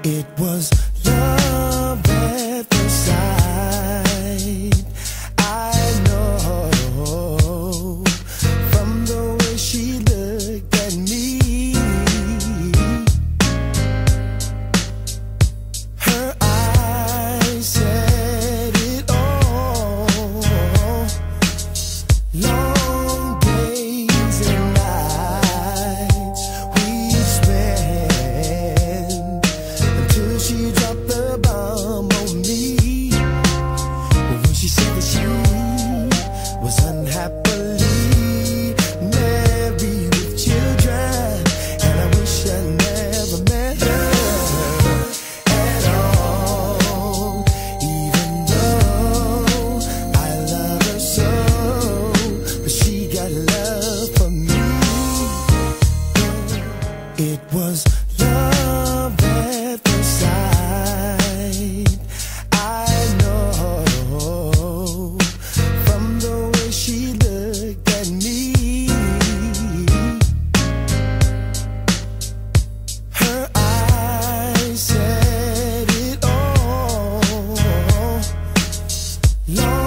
It was love at first sight. I know from the way she looked at me. Her eyes said it all. Long days and nights we spent until she dropped the bomb on me. When she said that she was unhappily married with children, and I wish I never met her at all. Even though I love her so, but she got love for me. It was love at first sight. I know from the way she looked at me. Her eyes said it all. Long